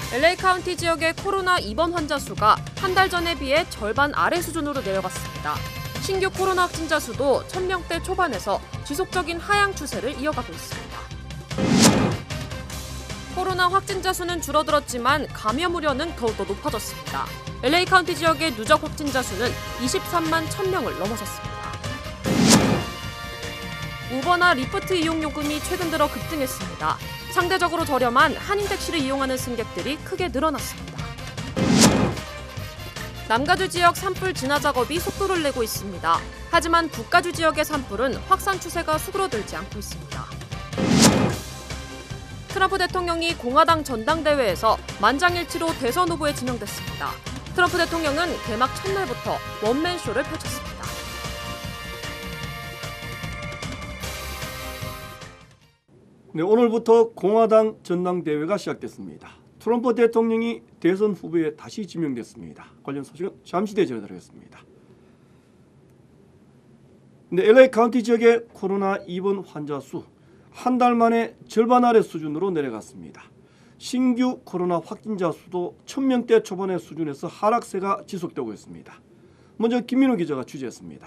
LA 카운티 지역의 코로나 입원 환자 수가 한 달 전에 비해 절반 아래 수준으로 내려갔습니다. 신규 코로나 확진자 수도 1,000명대 초반에서 지속적인 하향 추세를 이어가고 있습니다. 코로나 확진자 수는 줄어들었지만 감염 우려는 더욱더 높아졌습니다. LA 카운티 지역의 누적 확진자 수는 23만 1,000명을 넘어섰습니다. 우버나 리프트 이용 요금이 최근 들어 급등했습니다. 상대적으로 저렴한 한인 택시를 이용하는 승객들이 크게 늘어났습니다. 남가주 지역 산불 진화 작업이 속도를 내고 있습니다. 하지만 북가주 지역의 산불은 확산 추세가 수그러들지 않고 있습니다. 트럼프 대통령이 공화당 전당대회에서 만장일치로 대선 후보에 지명됐습니다. 트럼프 대통령은 개막 첫날부터 원맨쇼를 펼쳤습니다. 네, 오늘부터 공화당 전당대회가 시작됐습니다. 트럼프 대통령이 대선 후보에 다시 지명됐습니다. 관련 소식은 잠시 뒤에 전해드리겠습니다. 네, LA 카운티 지역의 코로나 입원 환자 수 한 달 만에 절반 아래 수준으로 내려갔습니다. 신규 코로나 확진자 수도 1,000명대 초반의 수준에서 하락세가 지속되고 있습니다. 먼저 김민우 기자가 취재했습니다.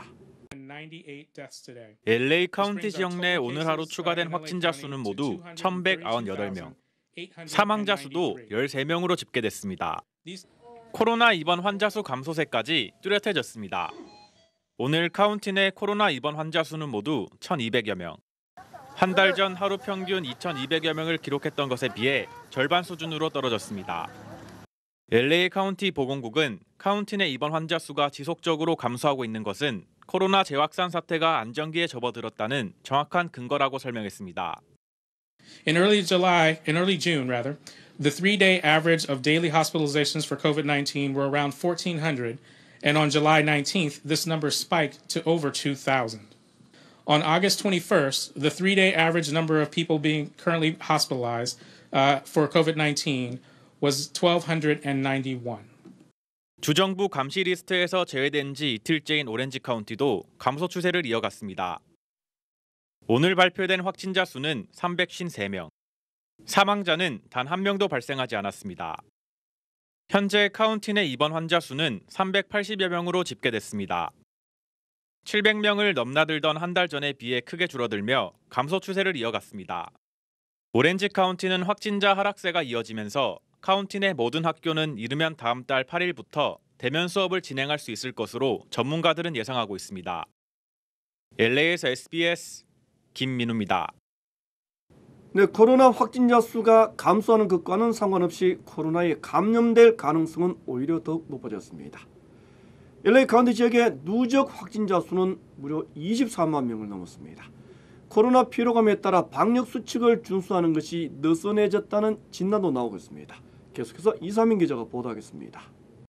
LA 카운티 지역 내 오늘 하루 추가된 확진자 수는 모두 1,198명, 사망자 수도 13명으로 집계됐습니다. 코로나 입원 환자 수 감소세까지 뚜렷해졌습니다. 오늘 카운티 내 코로나 입원 환자 수는 모두 1,200여 명. 한 달 전 하루 평균 2,200여 명을 기록했던 것에 비해 절반 수준으로 떨어졌습니다. LA 카운티 보건국은 카운티 내 입원 환자 수가 지속적으로 감소하고 있는 것은 코로나 재확산 사태가 안정기에 접어들었다는 정확한 근거라고 설명했습니다. In early June, the 3-day average of daily hospitalizations for COVID-19 were around 1,400, and on July 19th, this number spiked to over 2,000. On August 21st, the 3-day average number of people being currently hospitalized for COVID-19 was 1,291. 주정부 감시 리스트에서 제외된 지 이틀째인 오렌지 카운티도 감소 추세를 이어갔습니다. 오늘 발표된 확진자 수는 353명, 사망자는 단 한 명도 발생하지 않았습니다. 현재 카운티 내 입원 환자 수는 380여 명으로 집계됐습니다. 700명을 넘나들던 한 달 전에 비해 크게 줄어들며 감소 추세를 이어갔습니다. 오렌지 카운티는 확진자 하락세가 이어지면서 카운티 내 모든 학교는 이르면 다음 달 8일부터 대면 수업을 진행할 수 있을 것으로 전문가들은 예상하고 있습니다. LA에서 SBS 김민우입니다. 네, 코로나 확진자 수가 감소하는 것과는 상관없이 코로나에 감염될 가능성은 오히려 더욱 높아졌습니다. LA 카운티 지역의 누적 확진자 수는 무려 24만 명을 넘었습니다. 코로나 피로감에 따라 방역 수칙을 준수하는 것이 느슨해졌다는 진단도 나오고 있습니다. 계속해서 이상민 기자가 보도하겠습니다.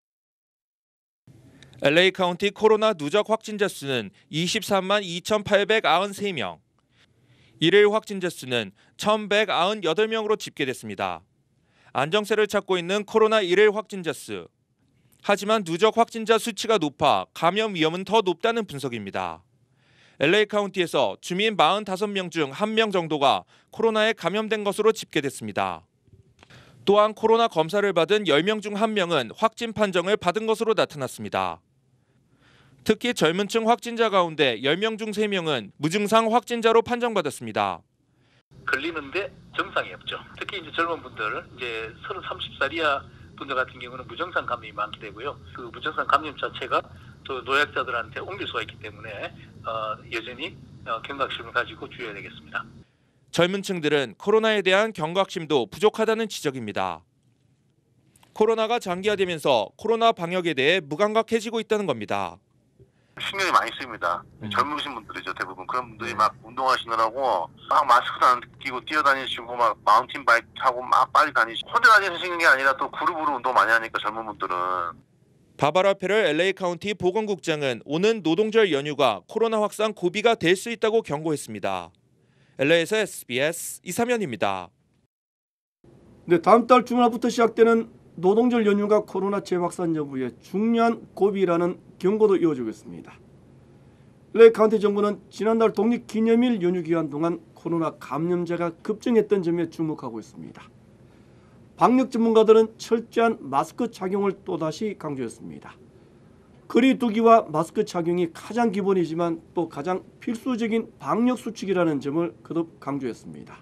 LA 카운티 코로나 누적 확진자 수는 23만 2,893명. 일일 확진자 수는 1,198명으로 집계됐습니다. 안정세를 찾고 있는 코로나 일일 확진자 수. 하지만 누적 확진자 수치가 높아 감염 위험은 더 높다는 분석입니다. LA 카운티에서 주민 45명 중 1명 정도가 코로나에 감염된 것으로 집계됐습니다. 또한 코로나 검사를 받은 10명 중 1명은 확진 판정을 받은 것으로 나타났습니다. 특히 젊은 층 확진자 가운데 10명 중 3명은 무증상 확진자로 판정받았습니다. 걸리는데 증상이 없죠. 특히 이제 젊은 분들, 이제 30, 30살 분들 같은 경우는 무증상 감염이 많게 되고요. 그 무증상 감염 자체가 또 노약자들한테 옮길 수가 있기 때문에 여전히 경각심을 가지고 주의해야 되겠습니다. 젊은 층들은 코로나에 대한 경각심도 부족하다는 지적입니다. 코로나가 장기화되면서 코로나 방역에 대해 무감각해지고 있다는 겁니다. 신경이 많이 쓰입니다. 젊으신 분들이죠, 대부분. 그런 분들이 막 운동하시느라고 막 마스크도 안 끼고 뛰어다니시고 막 마운틴 바이크 타고 막 빨리 다니시고 혼자 다니시는 게 아니라 또 그룹으로 운동 많이 하니까 젊은 분들은. 바바라 페럴 LA 카운티 보건국장은 오는 노동절 연휴가 코로나 확산 고비가 될 수 있다고 경고했습니다. LA에서 SBS 이사면입니다. 네, 다음 달 주말부터 시작되는 노동절 연휴가 코로나 재확산 여부에 중요한 고비라는 경고도 이어지고 있습니다. LA 카운티 정부는 지난달 독립기념일 연휴 기간 동안 코로나 감염자가 급증했던 점에 주목하고 있습니다. 방역 전문가들은 철저한 마스크 착용을 또다시 강조했습니다. 거리 두기와 마스크 착용이 가장 기본이지만 또 가장 필수적인 방역 수칙이라는 점을 거듭 강조했습니다.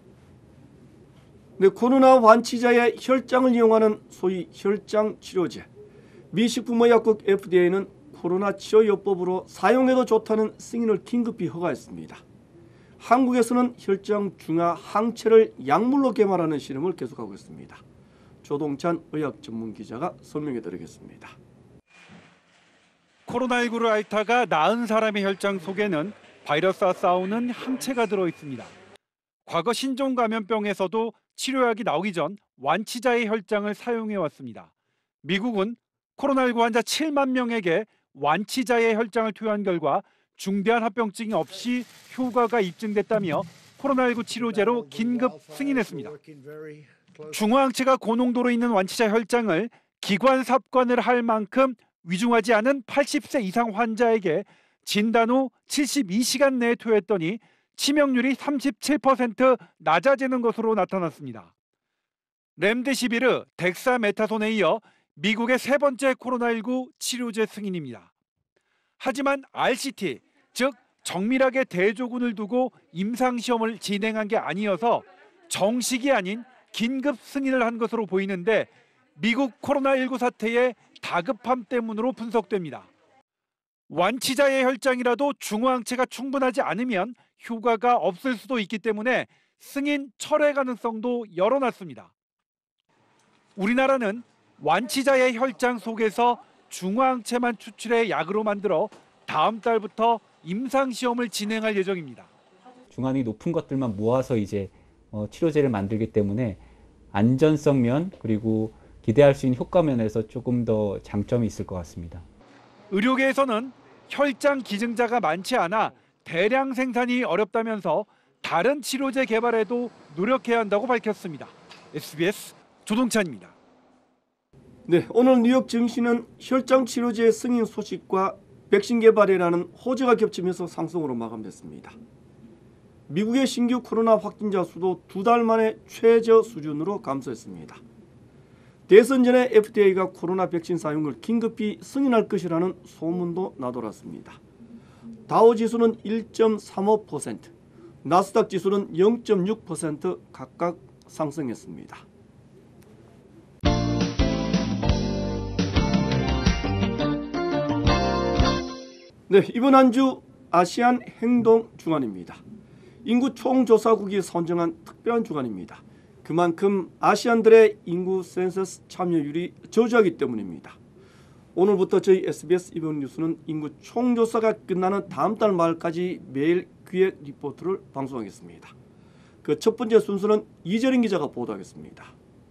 네, 코로나 완치자의 혈장을 이용하는 소위 혈장 치료제. 미 식품의약국 FDA는 코로나 치료요법으로 사용해도 좋다는 승인을 긴급히 허가했습니다. 한국에서는 혈장 중화 항체를 약물로 개발하는 실험을 계속하고 있습니다. 조동찬 의학 전문 기자가 설명해 드리겠습니다. 코로나19를 앓다가 나은 사람의 혈장 속에는 바이러스와 싸우는 항체가 들어 있습니다. 과거 신종 감염병에서도 치료약이 나오기 전 완치자의 혈장을 사용해 왔습니다. 미국은 코로나19 환자 7만 명에게 완치자의 혈장을 투여한 결과 중대한 합병증이 없이 효과가 입증됐다며 코로나19 치료제로 긴급 승인했습니다. 중화항체가 고농도로 있는 완치자 혈장을 기관 삽관을 할 만큼 위중하지 않은 80세 이상 환자에게 진단 후 72시간 내에 투여했더니 치명률이 37% 낮아지는 것으로 나타났습니다. 렘데시비르, 덱사메타손에 이어 미국의 세 번째 코로나19 치료제 승인입니다. 하지만 RCT, 즉 정밀하게 대조군을 두고 임상시험을 진행한 게 아니어서 정식이 아닌 긴급 승인을 한 것으로 보이는데 미국 코로나19 사태의 다급함 때문으로 분석됩니다. 완치자의 혈장이라도 중화항체가 충분하지 않으면 효과가 없을 수도 있기 때문에 승인 철회 가능성도 열어놨습니다. 우리나라는 완치자의 혈장 속에서 중화항체만 추출해 약으로 만들어 다음 달부터 임상시험을 진행할 예정입니다. 중화능이 높은 것들만 모아서 이제 치료제를 만들기 때문에 안전성 면 그리고 기대할 수 있는 효과 면에서 조금 더 장점이 있을 것 같습니다. 의료계에서는 혈장 기증자가 많지 않아 대량 생산이 어렵다면서 다른 치료제 개발에도 노력해야 한다고 밝혔습니다. SBS 조동찬입니다. 네, 오늘 뉴욕 증시는 혈장 치료제 승인 소식과 백신 개발이라는 호재가 겹치면서 상승으로 마감됐습니다. 미국의 신규 코로나 확진자 수도 2달 만에 최저 수준으로 감소했습니다. 대선 전에 FDA가 코로나 백신 사용을 긴급히 승인할 것이라는 소문도 나돌았습니다. 다우 지수는 1.35%, 나스닥 지수는 0.6% 각각 상승했습니다. 네, 이번 한 주 아시안 행동 주간입니다. 인구 총조사국이 선정한 특별한 주간입니다. 그만큼 아시안들의 인구 센서스 참여율이 저조하기 때문입니다. 오늘부터 저희 SBS 이번 뉴스는 인구 총조사가 끝나는 다음 달 말까지 매일 기획 리포트를 방송하겠습니다. 그 첫 번째 순서는 이재린 기자가 보도하겠습니다.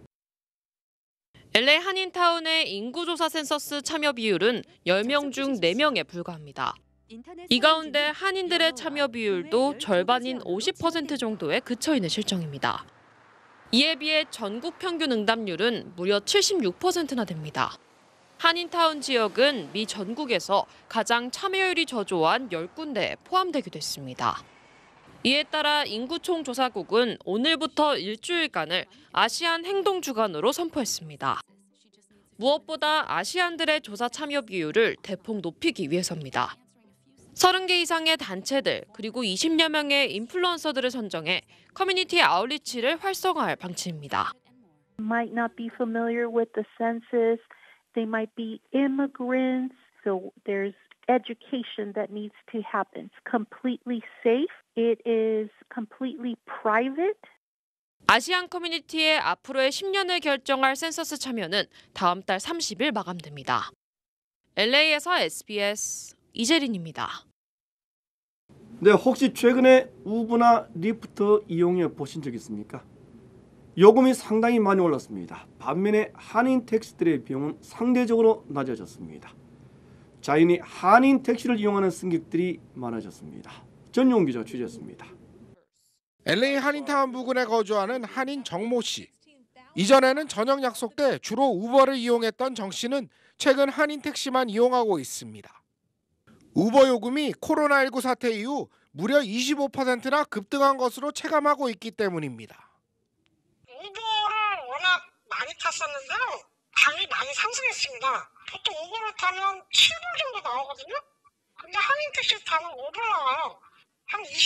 LA 한인타운의 인구조사 센서스 참여 비율은 10명 중 4명에 불과합니다. 이 가운데 한인들의 참여 비율도 절반인 50% 정도에 그쳐있는 실정입니다. 이에 비해 전국 평균 응답률은 무려 76%나 됩니다. 한인타운 지역은 미 전국에서 가장 참여율이 저조한 10군데에 포함되기도 했습니다. 이에 따라 인구총조사국은 오늘부터 일주일간을 아시안 행동주간으로 선포했습니다. 무엇보다 아시안들의 조사 참여 비율을 대폭 높이기 위해서입니다. 30개 이상의 단체들 그리고 20여 명의 인플루언서들을 선정해 커뮤니티 아웃리치를 활성화할 방침입니다. Might not be familiar with the census. They might be immigrants. So there's education that needs to happen. It's completely safe. It is completely private. 아시안 커뮤니티의 앞으로의 10년을 결정할 센서스 참여는 다음 달 30일 마감됩니다. LA에서 SBS 이재린입니다. 네, 혹시 최근에 우버나 리프트 이용해 보신 적 있습니까? 요금이 상당히 많이 올랐습니다. 반면에 한인 택시들의 비용은 상대적으로 낮아졌습니다. 자연히 한인 택시를 이용하는 승객들이 많아졌습니다. 전용 기자 취재했습니다. LA 한인타운 부근에 거주하는 한인 정모 씨. 이전에는 저녁 약속 때 주로 우버를 이용했던 정 씨는 최근 한인 택시만 이용하고 있습니다. 우버 요금이 코로나19 사태 이후 무려 25%나 급등한 것으로 체감하고 있기 때문입니다. 우버는 워낙 탔었는데요. 당이 많이 상승했습니다. 보통 우버를 타면 7불 정도 나오거든요. 근데 한인택시 타면 5불 나와요. 한 25%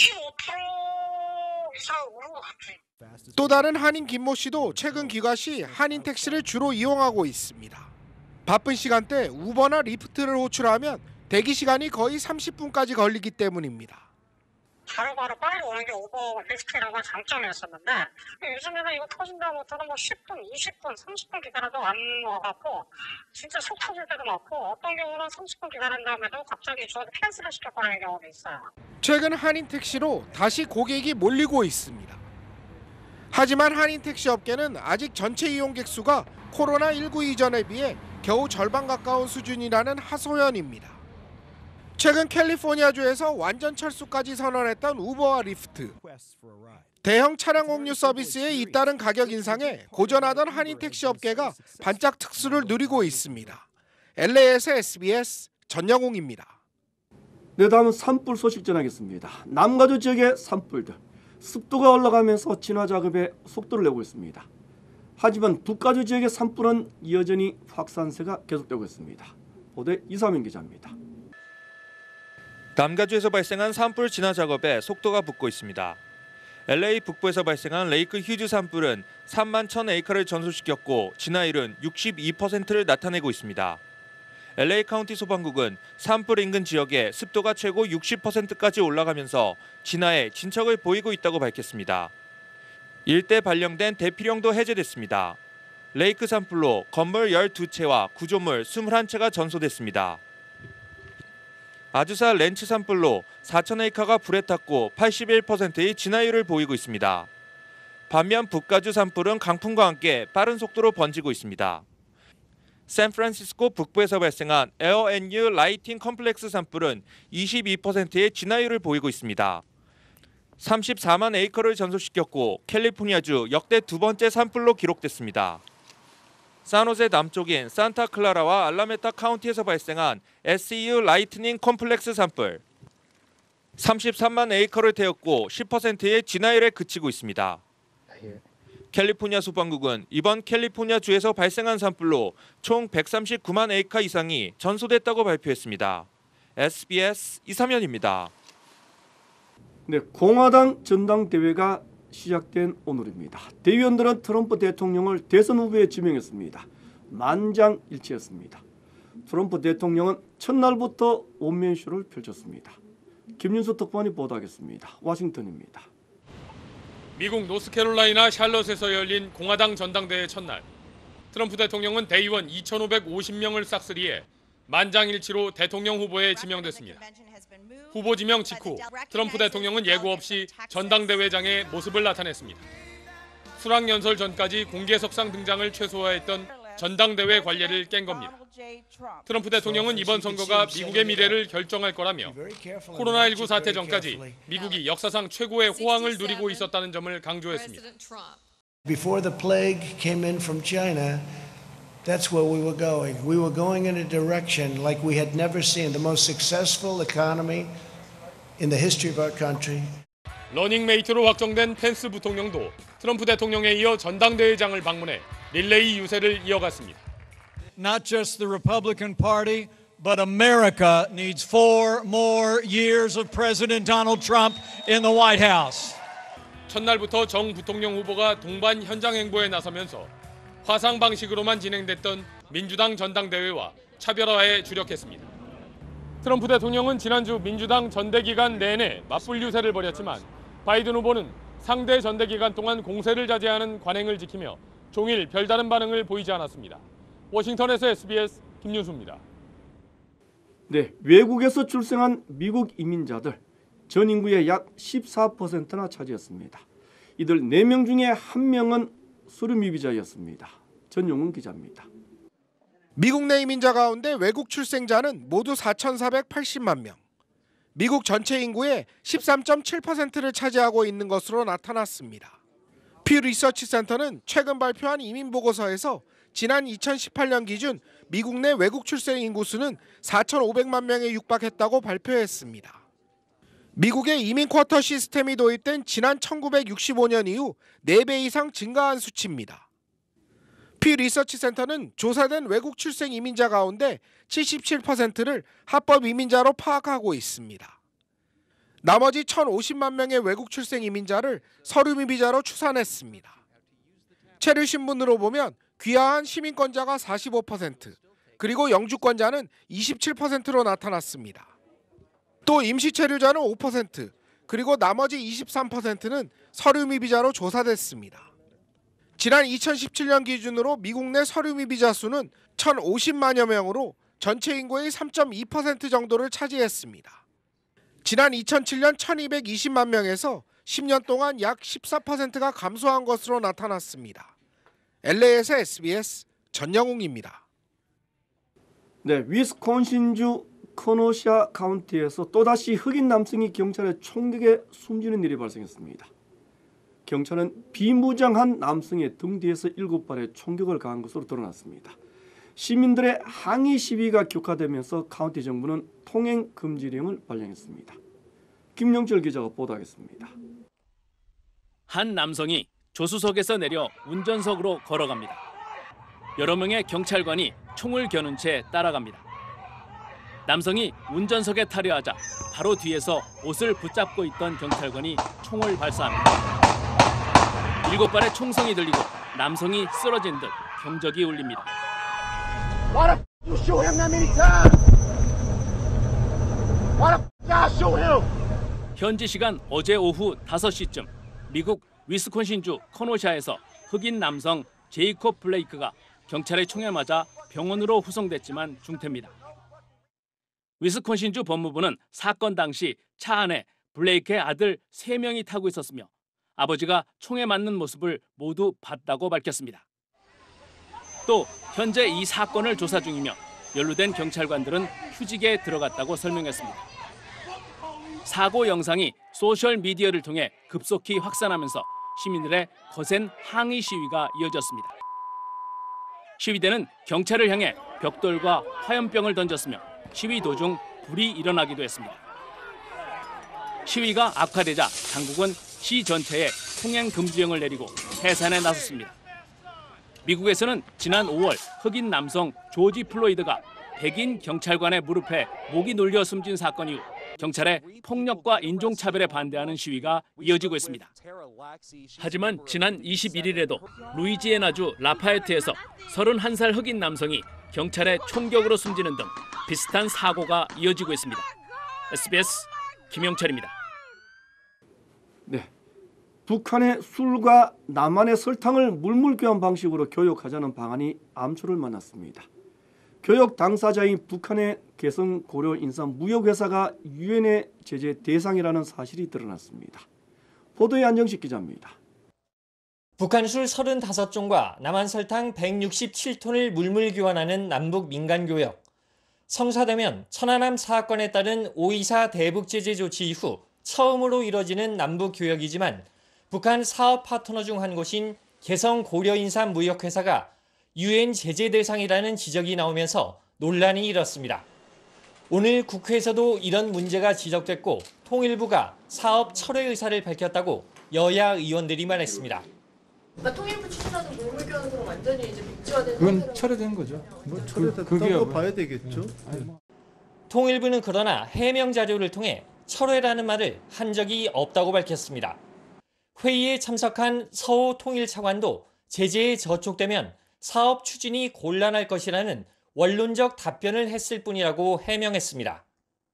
이상 오른 것 같아요. 또 다른 한인 김모 씨도 최근 귀가 시 한인 택시를 주로 이용하고 있습니다. 바쁜 시간대 우버나 리프트를 호출하면 대기 시간이 거의 30분까지 걸리기 때문입니다. 바로바로 빨리 오는 게 우버 리프트라고 장점이었었는데 요즘에는 이거 터진다고 들으면 10분, 20분, 30분 기다려도 안 와갖고 진짜 속 터질 때도 많고 어떤 경우는 30분 기다린 다음에도 갑자기 저한테 캔슬을 시켜버리는 경우도 있어요. 최근 한인 택시로 다시 고객이 몰리고 있습니다. 하지만 한인 택시 업계는 아직 전체 이용객 수가 코로나19 이전에 비해 겨우 절반 가까운 수준이라는 하소연입니다. 최근 캘리포니아주에서 완전 철수까지 선언했던 우버와 리프트. 대형 차량 공유 서비스에 잇따른 가격 인상에 고전하던 한인 택시 업계가 반짝 특수를 누리고 있습니다. LA에서 SBS 전영웅입니다. 네, 다음은 산불 소식 전하겠습니다. 남가주 지역의 산불들. 습도가 올라가면서 진화 작업에 속도를 내고 있습니다. 하지만 북가주 지역의 산불은 여전히 확산세가 계속되고 있습니다. 보도에 이사민 기자입니다. 남가주에서 발생한 산불 진화 작업에 속도가 붙고 있습니다. LA 북부에서 발생한 레이크 휴즈 산불은 3만 1,000에이커를 전소시켰고 진화율은 62%를 나타내고 있습니다. LA 카운티 소방국은 산불 인근 지역에 습도가 최고 60%까지 올라가면서 진화에 진척을 보이고 있다고 밝혔습니다. 일대 발령된 대피령도 해제됐습니다. 레이크 산불로 건물 12채와 구조물 21채가 전소됐습니다. 아주사 렌치 산불로 4,000에이커가 불에 탔고 81%의 진화율을 보이고 있습니다. 반면 북가주 산불은 강풍과 함께 빠른 속도로 번지고 있습니다. 샌프란시스코 북부에서 발생한 에어&유 라이팅 컴플렉스 산불은 22%의 진화율을 보이고 있습니다. 34만 에이커를 전소시켰고 캘리포니아주 역대 두 번째 산불로 기록됐습니다. 산호세 남쪽인 산타클라라와 알라메타 카운티에서 발생한 SEU 라이트닝 컴플렉스 산불. 33만 에이커를 태웠고 10%의 진화율에 그치고 있습니다. 캘리포니아 소방국은 이번 캘리포니아주에서 발생한 산불로 총 139만 에이커 이상이 전소됐다고 발표했습니다. SBS 이삼현입니다. 네, 공화당 전당대회가 시작된 오늘입니다. 대의원들은 트럼프 대통령을 대선 후보에 지명했습니다. 만장일치였습니다. 트럼프 대통령은 첫날부터 원맨쇼를 펼쳤습니다. 김윤수 특파원이 보도하겠습니다. 워싱턴입니다. 미국 노스캐롤라이나 샬럿에서 열린 공화당 전당대회 첫날, 트럼프 대통령은 대의원 2,550명을 싹쓸이해 만장일치로 대통령 후보에 지명됐습니다. 후보 지명 직후 트럼프 대통령은 예고 없이 전당대회장에 모습을 나타냈습니다. 수락연설 전까지 공개석상 등장을 최소화했던 전당대회 관례를 깬 겁니다. 트럼프 대통령은 이번 선거가 미국의 미래를 결정할 거라며 코로나19 사태 전까지 미국이 역사상 최고의 호황을 누리고 있었다는 점을 강조했습니다. Before the plague came in from China, that's where we were going. We were going in a direction like we had never seen, the most successful economy in the history of our country. 러닝메이트로 확정된 펜스 부통령도 트럼프 대통령에 이어 전당대회장을 방문해 릴레이 유세를 이어갔습니다. Not just the Republican Party, but America needs 4 more years of President Donald Trump in the White House. 첫날부터 정 부통령 후보가 동반 현장 행보에 나서면서 화상 방식으로만 진행됐던 민주당 전당대회와 차별화에 주력했습니다. 트럼프 대통령은 지난주 민주당 전대 기간 내내 맞불 유세를 벌였지만 바이든 후보는 상대 전대 기간 동안 공세를 자제하는 관행을 지키며 종일 별다른 반응을 보이지 않았습니다. 워싱턴에서 SBS 김윤수입니다. 네, 외국에서 출생한 미국 이민자들 전 인구의 약 14%나 차지했습니다. 이들 4명 중에 1명은 수류미비자였습니다. 전용훈 기자입니다. 미국 내 이민자 가운데 외국 출생자는 모두 4,480만 명. 미국 전체 인구의 13.7%를 차지하고 있는 것으로 나타났습니다. 퓨 리서치 센터는 최근 발표한 이민 보고서에서 지난 2018년 기준 미국 내 외국 출생 인구 수는 4,500만 명에 육박했다고 발표했습니다. 미국의 이민 쿼터 시스템이 도입된 지난 1965년 이후 4배 이상 증가한 수치입니다. 피 리서치 센터는 조사된 외국 출생 이민자 가운데 77%를 합법 이민자로 파악하고 있습니다. 나머지 1,050만 명의 외국 출생 이민자를 서류 미비자로 추산했습니다. 체류 신분으로 보면 귀화한 시민권자가 45%, 그리고 영주권자는 27%로 나타났습니다. 또 임시 체류자는 5%, 그리고 나머지 23%는 서류 미비자로 조사됐습니다. 지난 2017년 기준으로 미국 내 서류 미비자 수는 1,050만여 명으로 전체 인구의 3.2% 정도를 차지했습니다. 지난 2007년 1,220만 명에서 10년 동안 약 14%가 감소한 것으로 나타났습니다. LA에서 SBS 전영웅입니다. 네, 위스콘신주 커노샤 카운티에서 또다시 흑인 남성이 경찰의 총격에 숨지는 일이 발생했습니다. 경찰은 비무장한 남성의 등 뒤에서 7발의 총격을 가한 것으로 드러났습니다. 시민들의 항의 시위가 격화되면서 카운티 정부는 통행 금지령을 발령했습니다. 김영철 기자가 보도하겠습니다. 한 남성이 조수석에서 내려 운전석으로 걸어갑니다. 여러 명의 경찰관이 총을 겨눈 채 따라갑니다. 남성이 운전석에 타려하자 바로 뒤에서 옷을 붙잡고 있던 경찰관이 총을 발사합니다. 7발의 총성이 들리고 남성이 쓰러진 듯 경적이 울립니다. 현지 시간 어제 오후 5시쯤 미국 위스콘신주 커노샤에서 흑인 남성 제이콥 블레이크가 경찰의 총에 맞아 병원으로 후송됐지만 중태입니다. 위스콘신주 법무부는 사건 당시 차 안에 블레이크의 아들 3명이 타고 있었으며 아버지가 총에 맞는 모습을 모두 봤다고 밝혔습니다. 또 현재 이 사건을 조사 중이며 연루된 경찰관들은 휴직에 들어갔다고 설명했습니다. 사고 영상이 소셜미디어를 통해 급속히 확산하면서 시민들의 거센 항의 시위가 이어졌습니다. 시위대는 경찰을 향해 벽돌과 화염병을 던졌으며 시위 도중 불이 일어나기도 했습니다. 시위가 악화되자 당국은 시 전체에 통행 금지령을 내리고 해산에 나섰습니다. 미국에서는 지난 5월 흑인 남성 조지 플로이드가 백인 경찰관의 무릎에 목이 눌려 숨진 사건 이후 경찰의 폭력과 인종차별에 반대하는 시위가 이어지고 있습니다. 하지만 지난 21일에도 루이지애나주 라파에트에서 31살 흑인 남성이 경찰의 총격으로 숨지는 등 비슷한 사고가 이어지고 있습니다. SBS 김영철입니다. 네, 북한의 술과 남한의 설탕을 물물교환 방식으로 교역하자는 방안이 암초를 만났습니다. 교역 당사자인 북한의 개성 고려 인삼 무역회사가 유엔의 제재 대상이라는 사실이 드러났습니다. 보도의 안정식 기자입니다. 북한 술 35종과 남한 설탕 167톤을 물물 교환하는 남북 민간교역. 성사되면 천안함 사건에 따른 5.24 대북 제재 조치 이후 처음으로 이뤄지는 남북 교역이지만 북한 사업 파트너 중 한 곳인 개성 고려인삼 무역회사가 유엔 제재 대상이라는 지적이 나오면서 논란이 일었습니다. 오늘 국회에서도 이런 문제가 지적됐고 통일부가 사업 철회 의사를 밝혔다고 여야 의원들이 말했습니다. 그러니까 통일부 추진하는 물물교환은 그럼 완전히 이제 백지화된 그건 상태로 철회된 거죠. 뭐 철회됐다고 봐야 되겠죠. 통일부는 그러나 해명 자료를 통해 철회라는 말을 한 적이 없다고 밝혔습니다. 회의에 참석한 서호 통일차관도 제재에 저촉되면 사업 추진이 곤란할 것이라는 원론적 답변을 했을 뿐이라고 해명했습니다.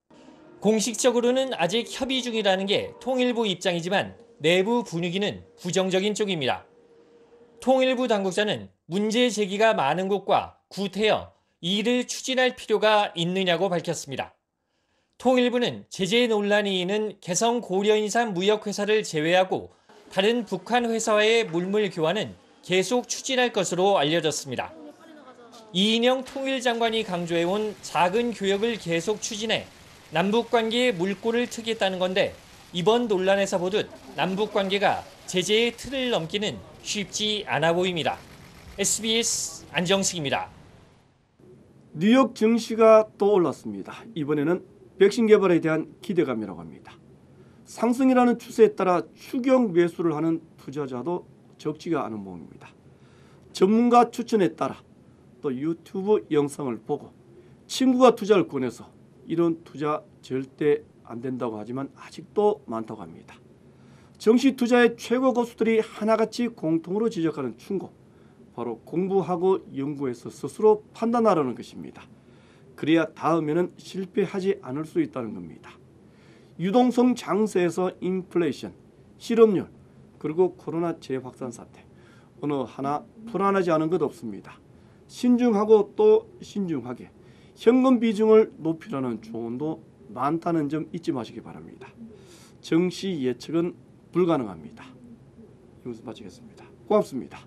공식적으로는 아직 협의 중이라는 게 통일부 입장이지만 내부 분위기는 부정적인 쪽입니다. 통일부 당국자는 문제 제기가 많은 곳과 구태여 이를 추진할 필요가 있느냐고 밝혔습니다. 통일부는 제재 논란이 있는 개성 고려인삼 무역회사를 제외하고 다른 북한 회사와의 물물 교환은 계속 추진할 것으로 알려졌습니다. 이인영 통일장관이 강조해온 작은 교역을 계속 추진해 남북관계에 물꼬를 트겠다는 건데 이번 논란에서 보듯 남북관계가 제재의 틀을 넘기는 쉽지 않아 보입니다. SBS 안정식입니다. 뉴욕 증시가 또 올랐습니다. 이번에는 백신 개발에 대한 기대감이라고 합니다. 상승이라는 추세에 따라 추격 매수를 하는 투자자도 적지가 않은 모양입니다. 전문가 추천에 따라 또 유튜브 영상을 보고 친구가 투자를 권해서 이런 투자 절대 안 된다고 하지만 아직도 많다고 합니다. 정시 투자의 최고 고수들이 하나같이 공통으로 지적하는 충고, 바로 공부하고 연구해서 스스로 판단하라는 것입니다. 그래야 다음에는 실패하지 않을 수 있다는 겁니다. 유동성 장세에서 인플레이션, 실업률, 그리고 코로나 재확산 사태, 어느 하나 불안하지 않은 것 없습니다. 신중하고 또 신중하게 현금 비중을 높이라는 조언도 많다는 점 잊지 마시기 바랍니다. 정시 예측은 불가능합니다. 이것을 마치겠습니다. 고맙습니다.